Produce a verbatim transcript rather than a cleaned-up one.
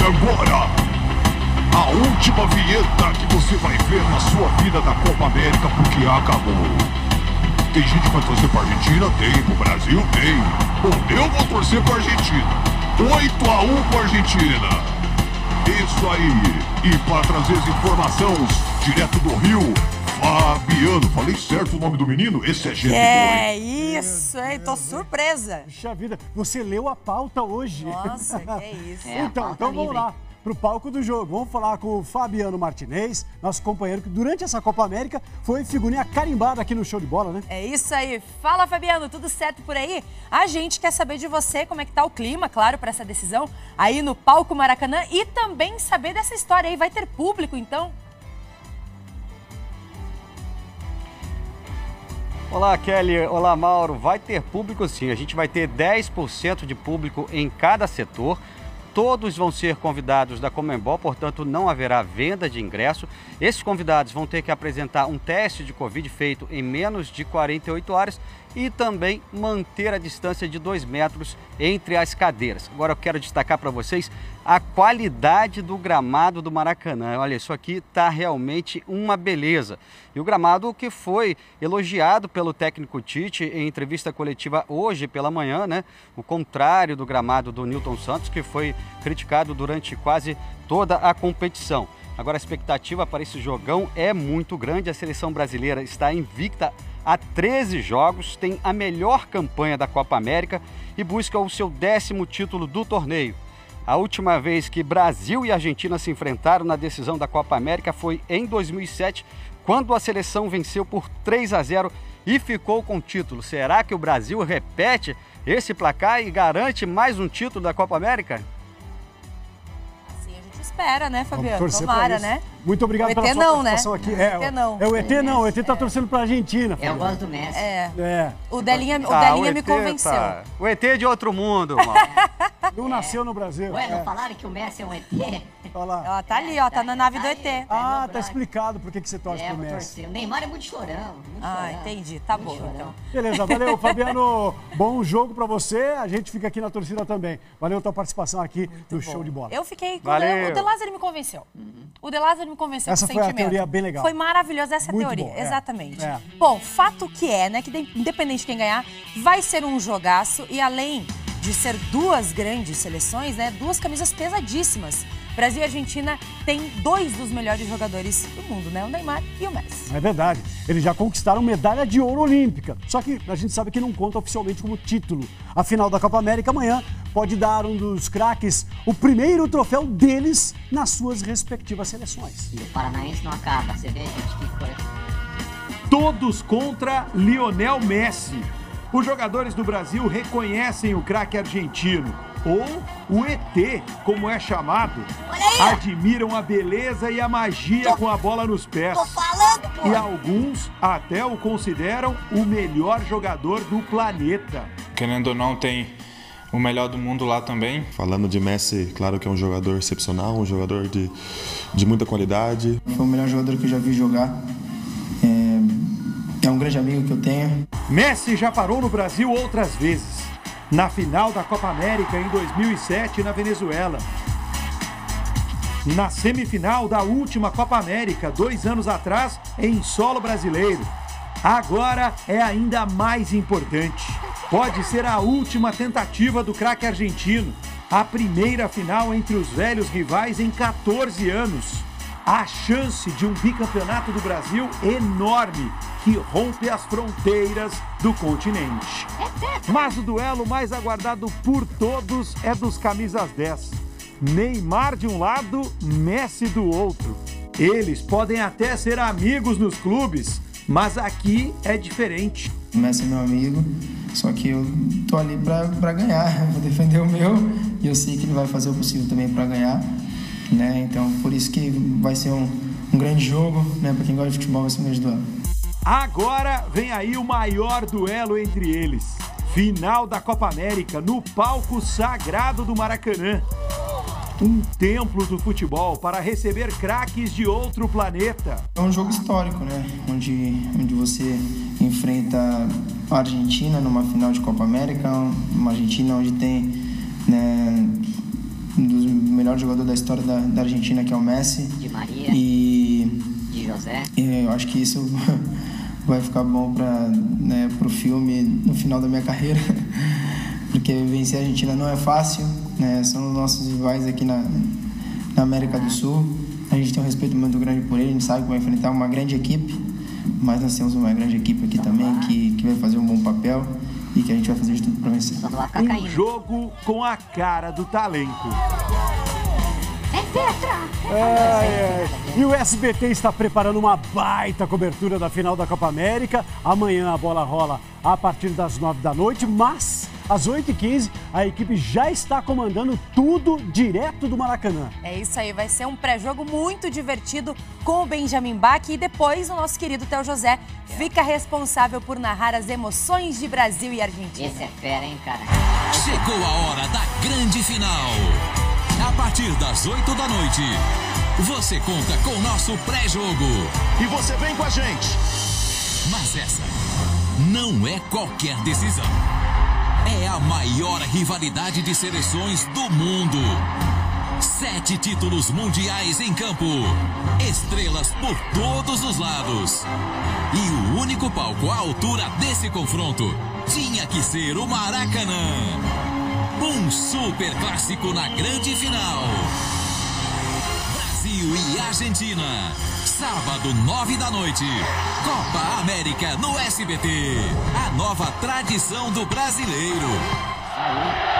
agora a última vinheta que você vai ver na sua vida da Copa América, porque acabou. Tem gente que vai torcer pra Argentina? Tem. Pro Brasil? Tem. Bom, eu vou torcer pra Argentina. oito a um pra Argentina. Isso aí. E para trazer as informações direto do Rio, Fabiano. Falei certo o nome do menino? Esse é gente boa. É isso, hein? Tô surpresa. Puxa vida, você leu a pauta hoje. Nossa, que é isso. É, então, então vamos lá. Para o palco do jogo. Vamos falar com o Fabiano Martinez, nosso companheiro que durante essa Copa América foi figurinha carimbada aqui no Show de Bola, né? É isso aí. Fala, Fabiano, tudo certo por aí? A gente quer saber de você como é que tá o clima, claro, para essa decisão aí no palco Maracanã e também saber dessa história aí. Vai ter público, então? Olá, Kelly. Olá, Mauro. Vai ter público sim. A gente vai ter dez por cento de público em cada setor. Todos vão ser convidados da Conmebol, portanto não haverá venda de ingresso. Esses convidados vão ter que apresentar um teste de Covid feito em menos de quarenta e oito horas e também manter a distância de dois metros entre as cadeiras. Agora eu quero destacar para vocês a qualidade do gramado do Maracanã. Olha, isso aqui está realmente uma beleza. E o gramado que foi elogiado pelo técnico Tite em entrevista coletiva hoje pela manhã, né? O contrário do gramado do Nilton Santos, que foi criticado durante quase toda a competição. Agora a expectativa para esse jogão é muito grande. A seleção brasileira está invicta há treze jogos, tem a melhor campanha da Copa América e busca o seu décimo título do torneio. A última vez que Brasil e Argentina se enfrentaram na decisão da Copa América foi em dois mil e sete, quando a seleção venceu por três a zero e ficou com o título. Será que o Brasil repete esse placar e garante mais um título da Copa América? Assim a gente espera, né, Fabiano? Tomara, né? Muito obrigado pela sua não, participação né? aqui. O É, E T não. É o E T não, o E T tá torcendo pra Argentina. Eu gosto do Messi. É. É. O Delinha, o Ah, Delinha o me E T convenceu. tá- O E T é de outro mundo, Mauro. Não nasceu no Brasil. Ué, não É. falaram que o Messi é um E T? Olha lá. Ó, tá ali, ó, tá na nave do E T. Ah, tá explicado por que que você torce É, pro vou Messi. torcer. O Neymar é muito chorão. Muito Ah, chorão. entendi. Tá Muito bom, chorão. então. Beleza, valeu, Fabiano. Bom jogo pra você. A gente fica aqui na torcida também. Valeu a tua participação aqui no Show de Bola. Eu fiquei com Valeu. o De Lázaro me convenceu. O De Lázaro me convenceu Essa com foi a sentimento. teoria bem legal. Foi maravilhosa essa Muito teoria, bom, é. exatamente. É. Bom, fato que é, né, que de- independente de quem ganhar, vai ser um jogaço e além de ser duas grandes seleções, né, duas camisas pesadíssimas. Brasil e Argentina têm dois dos melhores jogadores do mundo, né, o Neymar e o Messi. É verdade. Eles já conquistaram medalha de ouro olímpica. Só que a gente sabe que não conta oficialmente como título. A final da Copa América amanhã pode dar um dos craques o primeiro troféu deles nas suas respectivas seleções. E o Paranaense não acaba. Você vê, gente, que coisa. Todos contra Lionel Messi. Os jogadores do Brasil reconhecem o craque argentino, ou o E T, como é chamado. Admiram a beleza e a magia com a bola nos pés. Tô falando, pô! E alguns até o consideram o melhor jogador do planeta. Querendo ou não, tem o melhor do mundo lá também. Falando de Messi, claro que é um jogador excepcional, um jogador de, de muita qualidade. Foi o melhor jogador que eu já vi jogar. É, é um grande amigo que eu tenho. Messi já parou no Brasil outras vezes. Na final da Copa América em dois mil e sete, na Venezuela. Na semifinal da última Copa América, dois anos atrás, em solo brasileiro. Agora é ainda mais importante. Pode ser a última tentativa do craque argentino. A primeira final entre os velhos rivais em quatorze anos. A chance de um bicampeonato do Brasil enorme, que rompe as fronteiras do continente. Mas o duelo mais aguardado por todos é dos camisas dez. Neymar de um lado, Messi do outro. Eles podem até ser amigos nos clubes, mas aqui é diferente. O Messi é meu amigo, só que eu tô ali pra, pra ganhar. Eu vou defender o meu e eu sei que ele vai fazer o possível também pra ganhar. Né? Então, por isso que vai ser um, um grande jogo, né? Para quem gosta de futebol, vai ser um grande duelo. Agora vem aí o maior duelo entre eles. Final da Copa América no palco sagrado do Maracanã. Um templo do futebol para receber craques de outro planeta. É um jogo histórico, né? Onde, onde você enfrenta a Argentina numa final de Copa América, uma Argentina onde tem, né, um dos melhores jogadores da história da, da Argentina, que é o Messi. De Maria. E, de José. E eu acho que isso vai ficar bom para, né, pro filme no final da minha carreira, porque vencer a Argentina não é fácil, né? São os nossos rivais aqui na, na América do Sul. A gente tem um respeito muito grande por ele, a gente sabe que vai enfrentar uma grande equipe, mas nós temos uma grande equipe aqui também que, que vai fazer um bom papel e que a gente vai fazer de tudo para vencer. Um jogo com a cara do talento. É tetra! É, é. E o S B T está preparando uma baita cobertura da final da Copa América. Amanhã a bola rola a partir das nove da noite, mas às oito e quinze a equipe já está comandando tudo direto do Maracanã. É isso aí, vai ser um pré-jogo muito divertido com o Benjamin Bach e depois o nosso querido Theo José fica responsável por narrar as emoções de Brasil e Argentina. Esse é fera, hein, cara? Chegou a hora da grande final. A partir das oito da noite, você conta com o nosso pré-jogo. E você vem com a gente. Mas essa não é qualquer decisão. É a maior rivalidade de seleções do mundo. Sete títulos mundiais em campo. Estrelas por todos os lados. E o único palco à altura desse confronto tinha que ser o Maracanã. Um super clássico na grande final. Brasil e Argentina. Sábado, nove da noite. Copa América no S B T. A nova tradição do brasileiro.